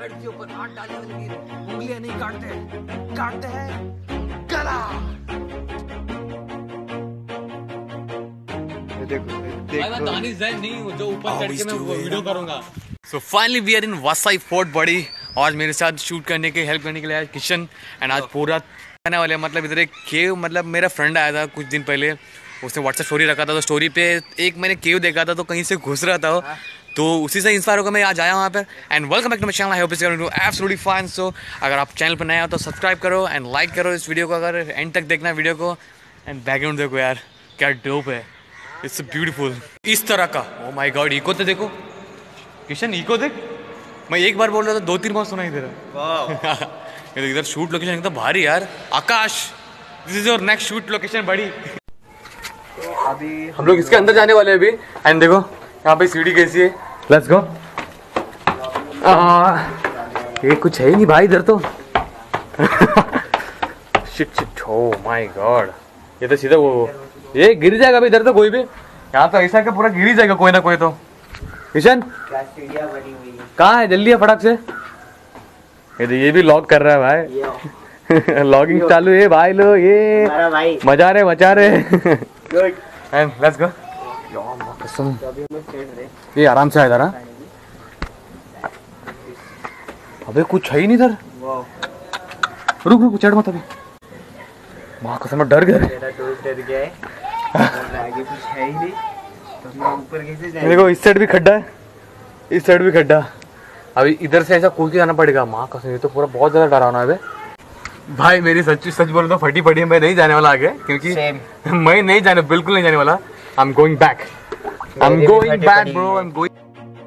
के ऊपर हाथ डालने वाले वीर उंगलियां नहीं काटते हैं गला। मैं दानिश जैन नहीं हूँ जो ऊपर चढ़ के मैं वीडियो करूंगा। So finally we are in Vasai fort buddy. आज मेरे साथ शूट करने के हेल्प करने के लिए आया किशन एंड आज पूरा आने वाले मतलब इधर एक केव मतलब मेरा फ्रेंड आया था कुछ दिन पहले, उसने व्हाट्सएप स्टोरी रखा था तो स्टोरी पे एक मैंने केव देखा था तो कहीं से घुस रहा था तो उसी से इंस्पायर होकर मैं आज आया वहाँ पर। And welcome back to my channel, I hope it's going to absolutely fine. So अगर आप चैनल पर नए हो तो सब्सक्राइब करो एंड लाइक करो इस वीडियो को, अगर एंड तक देखना वीडियो को। एंड बैकग्राउंड देखो यार क्या डोप है, इट्स ब्यूटीफुल इस तरह का। ओ माय गॉड, इको तो देखो किशन, इको देख। मैं एक बार बोल रहा था 2-3 बार सुनाई दे रहा है। इधर शूट लोकेशन एकदम भारी यार। Akash, this is your next shoot location buddy. तो अभी हम लोग इसके अंदर जाने वाले हैं अभी। एंड देखो यहाँ पे सीढ़ी कैसी है, लेट्स गो। ये कुछ है ही नहीं भाई इधर तो। शिट ओ माय गॉड, ये तो सीधा वो ये गिर जाएगा अभी इधर तो कोई भी। यहाँ तो ऐसा कि पूरा गिर ही जाएगा कोई ना कोई तो। किशन कहाँ है, जल्दी है फटाक से। ये भी लॉग कर रहा है भाई। लॉगिंग चालू है भाई लो, ये मजा रहे। And let's go. ये आराम से इधर। अबे कुछ है ही नहीं इधर। रुक चढ़ मत अभी। माँ कसम डर गया। देखो इस साइड भी खड्डा है, इस साइड भी खड्डा। अभी इधर से ऐसा कूद के जाना पड़ेगा। माँ कसम ये तो पूरा बहुत ज्यादा डरावना है भाई। मेरी सच बोलो तो फटी पड़ी है, मैं नहीं जाने वाला आगे क्योंकि मैं नहीं जाने, बिल्कुल नहीं जाने वाला। I am going back bro, I am going.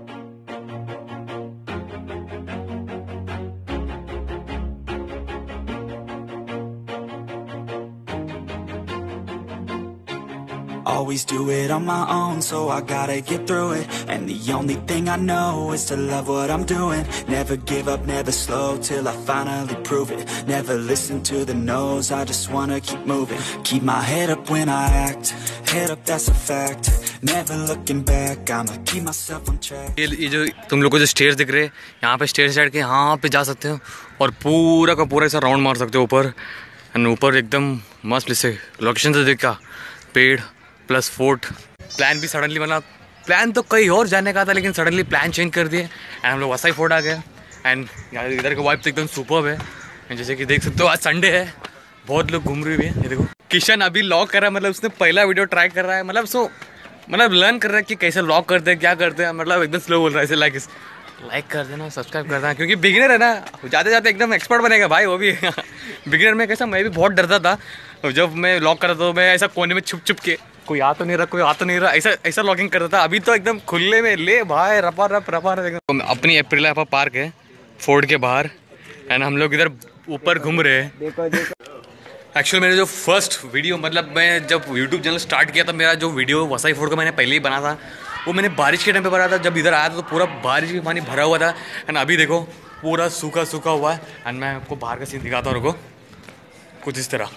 Always do it on my own, so I gotta get through it. And the only thing I know is to love what I'm doing. Never give up, never slow, till I finally prove it. Never listen to the no's, I just wanna keep moving. Keep my head up when I act, head up that's a fact. Never looking back, I'ma keep myself on track. ये जो तुम लोग को जो stairs दिख रहे हैं, यहाँ पे स्टेयर्स चढ़ के यहाँ पे जा सकते हो और पूरा का पूरा ऐसा राउंड मार सकते हो ऊपर। एंड ऊपर एकदम मस्त प्लेस है। लोकेशन तो देखा, पेड़ प्लस फोर्ट। प्लान भी सडनली बना, प्लान तो कहीं और जाने का था लेकिन सडनली प्लान चेंज कर दिए एंड हम लोग वसाई फोर्ट आ गए। एंड इधर का वाइब तो एकदम सुपर्ब है। जैसे कि देख सकते हो आज संडे है, बहुत लोग घूम रहे हुए हैं। ये देखो किशन अभी लॉग कर रहा है, मतलब उसने पहला वीडियो ट्राई कर रहा है, मतलब लर्न कर रहा है कि कैसे लॉग करते हैं, क्या करते हैं। मतलब एकदम स्लो बोल रहा है ऐसे। लाइक कर देना, सब्सक्राइब कर देना, क्योंकि बिगिनर है ना, जाते एकदम एक्सपर्ट बनेगा भाई वो भी। बिगिनर में कैसा मैं भी बहुत डरता था जब मैं लॉग कर रहा था, तो मैं ऐसा कोने में छुप के कोई आ तो नहीं रहा ऐसा लॉगिंग करता था। अभी तो एकदम खुले में ले भाई, रपा एकदम। अपनी एप्रिल पार्क है फोर्ट के बाहर एंड हम लोग इधर ऊपर घूम रहे हैं। एक्चुअली मेरे जो फर्स्ट वीडियो, मतलब मैं जब यूट्यूब चैनल स्टार्ट किया था, मेरा जो वीडियो वसाई फोर्ट का मैंने पहले ही बना था, वो मैंने बारिश के टाइम पे बना था। जब इधर आया था तो पूरा बारिश का पानी भरा हुआ था एंड अभी देखो पूरा सूखा हुआ है। एंड मैं आपको बाहर का सीन दिखाता हूँ, रुको। कुछ इस तरह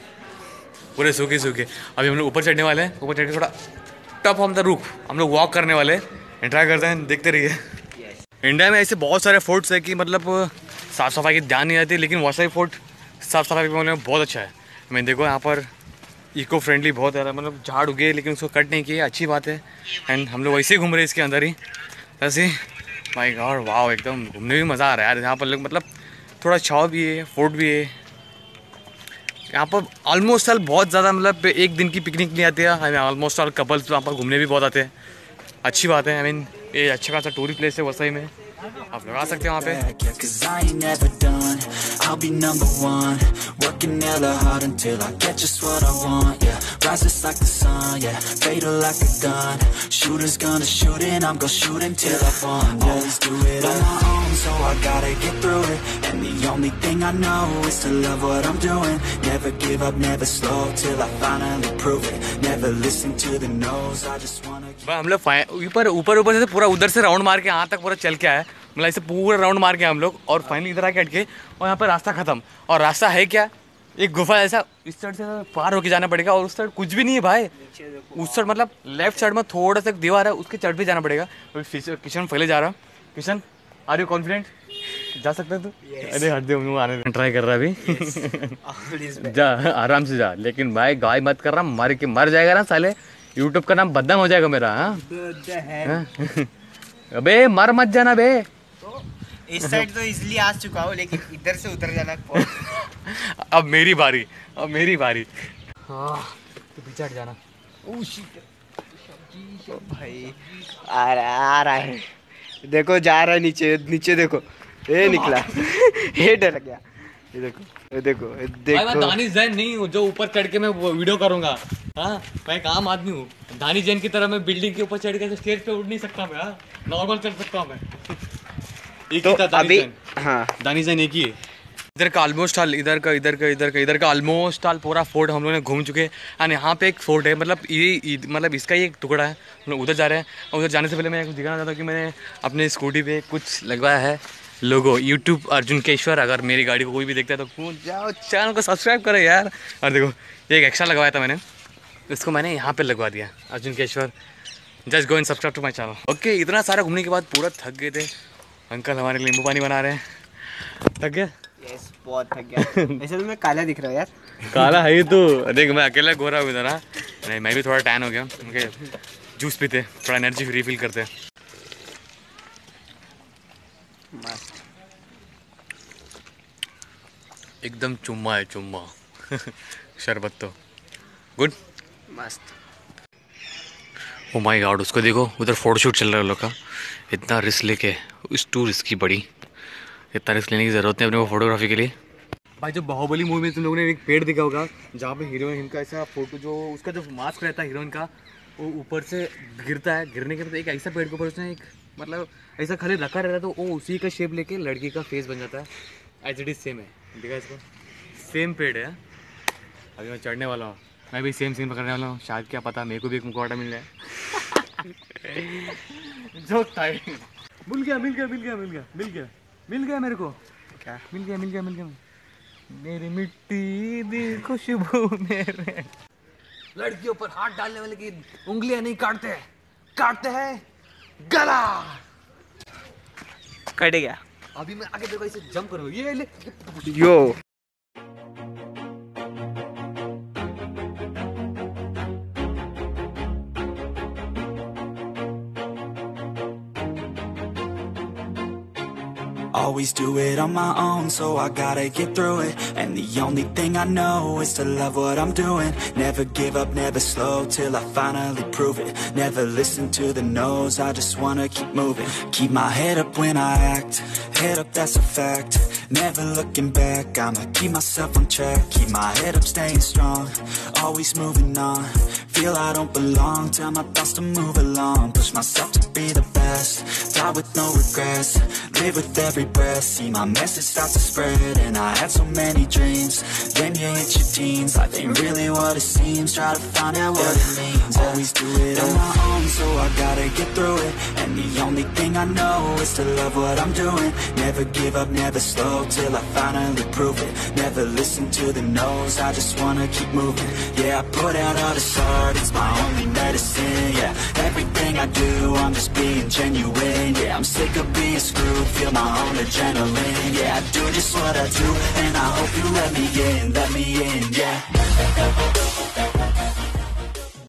पूरे सूखे। अभी हम लोग ऊपर चढ़ने वाले हैं। ऊपर चढ़ के थोड़ा टफ ऑन द रूफ हम लोग वॉक करने वाले हैं। ट्राई करते हैं, देखते रहिए। इंडिया में ऐसे बहुत सारे फोर्ट्स है कि मतलब साफ़ सफाई की ध्यान नहीं रहती, लेकिन वसाई फोर्ट साफ़ सफाई के मामले में बहुत अच्छा है। मैं देखो यहाँ पर इको फ्रेंडली बहुत है, मतलब झाड़ उगे लेकिन उसको कट नहीं किया, अच्छी बात है। एंड हम लोग ऐसे ही घूम रहे हैं इसके अंदर ही ऐसे। माय गॉड वाह, एकदम घूमने भी मज़ा आ रहा है यार। यहाँ पर लोग मतलब थोड़ा छाव भी है, फोर्ट भी है। यहाँ पर ऑलमोस्ट ऑल बहुत ज़्यादा मतलब एक दिन की पिकनिक नहीं आती है। ऑलमोस्ट ऑल कपल्स यहाँ पर घूमने भी बहुत आते हैं, अच्छी बात है। आई मीन ये अच्छा खासा टूरिस्ट प्लेस है वसई में, आप लगा सकते हैं वहाँ पे। I'll be number one, working hella hard until I get just what I want, yeah. Rises like the sun, yeah, fatal like a gun. Shooters gonna shoot and I'm gonna shoot until I fall. Always do it on my own, so I gotta get through it. And the only thing I know is to love what I'm doing. Never give up, never slow, till I finally prove it. Never listen to the no's, I just wanna हम लोग ऊपर से पूरा उधर से round मार के यहाँ तक पूरा चल के आए, मतलब ऐसे पूरा राउंड मार के हम लोग, और फाइनली इधर आके अटके और यहाँ पर रास्ता खत्म। और रास्ता है क्या, एक गुफा ऐसा, इस साइड से पार होके जाना पड़ेगा और उस साइड कुछ भी नहीं है भाई। उस साइड मतलब लेफ्ट साइड में थोड़ा सा दीवार है, उसके चढ़ भी जाना पड़ेगा। किशन पहले जा रहा। Kishan are you confident? जा सकते हैं तू? अरे हट दे, मुझे आने ट्राई कर रहा है अभी। जा आराम से जा, लेकिन भाई गाय मत कर रहा, मर जाएगा ना साले, यूट्यूब का नाम बदनाम हो जाएगा मेरा। अबे मर मत जाना बे। तो इस साइड तो इजली आ चुका हूँ, लेकिन इधर से उतर जाना। अब मेरी बारी। हाँ तो पीछे हट जाना। भाई आ रहा है, देखो जा रहा है नीचे देखो, ये निकला। ये डर गया। ये देखो मैं दानिश जैन नहीं हूँ जो ऊपर चढ़ के मैं वीडियो करूंगा। हाँ मैं एक आम आदमी हूँ। दानिश जैन की तरह मैं बिल्डिंग के ऊपर चढ़ के स्टेज पे उड़ नहीं सकता मैं। नॉर्मल चढ़ सकता हूँ मैं। एक तो ही था अभी हाँ दानिश जैन एक ही है। इधर का ऑलमोस्ट हाल, इधर का ऑलमोस्ट हाल पूरा फोर्ट हम लोगों ने घूम चुके हैं। एंड यहाँ पे एक फोर्ट है, मतलब ये मतलब इसका ही एक टुकड़ा है। हम लोग उधर जा रहे हैं, और उधर जाने से पहले मैं कुछ दिखाना चाहता हूँ कि मैंने अपने स्कूटी पे कुछ लगवाया है लोगो, यूट्यूब अर्जुन केश्वर। अगर मेरी गाड़ी को कोई भी देखता है तो जाओ चैनल को सब्सक्राइब करो यार। और देखो ये एक एक्स्ट्रा लगवाया था मैंने, इसको मैंने यहाँ पे लगवा दिया, Arjun Keshwar. Just go and subscribe to my channel. Okay, इतना सारा घूमने के बाद पूरा थक गए थे। अंकल हमारे लिए नींबू पानी बना रहे हैं। थक गए? यस, बहुत थक गया। ऐसे तो मैं काला दिख रहा हूँ यार। काला है तू, देख मैं अकेला गोरा हूँ इधर। नहीं मैं भी थोड़ा टैन हो गया, उनके जूस पीते थोड़ा एनर्जी रिफिल करते। मस्त, एकदम चुम्मा है चुम्मा। शरबत तो गुड मस्त। ओ माय गॉड, उसको देखो उधर फोटोशूट चल रहा है लोग का। इतना रिस्क लेके, इस टू रिस्क की बड़ी, इतना रिस्क लेने की ज़रूरत नहीं अपने को फोटोग्राफी के लिए। भाई जो बाहुबली मूवी में तुम लोगों ने एक पेड़ देखा होगा जहाँ पे हीरोइन का ऐसा फोटो, जो उसका जो मास्क रहता है हीरोइन का, वो ऊपर से गिरता है। गिरने के बाद एक ऐसा पेड़ के ऊपर उसने एक मतलब ऐसा खाली रखा रहता है, तो वो उसी का शेप लेके लड़की का फेस बन जाता है। एज इट इज सेम है, देखा इसको, सेम पेड़ है। अभी मैं चढ़ने वाला हूँ, मैं भी सेम सीन पकड़ने वाला हूँ। शायद क्या पता मेरे को भी एक मुखौटा मिल जाए। जो मिल गया मेरे को। क्या मिल गया मेरी मिट्टी दी खुशबू मेरे। लड़कियों पर हाथ डालने वाले की उंगलियां नहीं काटते हैं गला। कट गया। अभी मैं आगे देखो इसे जंप करूंगा, ये ले यो। Always do it on my own, so I gotta get through it. And the only thing I know is to love what I'm doing. Never give up, never slow, till I finally prove it. Never listen to the no's, I just wanna keep moving. Keep my head up when I act, head up that's a fact. Never looking back, I'ma keep myself on track. Keep my head up, staying strong, always moving on. Feel I don't belong, tell my thoughts to move along. Push myself to be the best, die with no regrets. Live with every breath, see my message start to spread. And I had so many dreams, then you hit your teens. Life ain't really what it seems, try to find out what it means. Always do it on my own, so I gotta get through it. And the only thing I know is to love what I'm doing. Never give up, never slow, till I finally prove it. Never listen to the no's, I just wanna keep moving. Yeah, I put out all this art, it's my only medicine. Yeah, everything I do, I'm just being genuine. Yeah, I'm sick of being screwed, feel my own adrenaline. Yeah, I do just what I do, and I hope you let me in, yeah.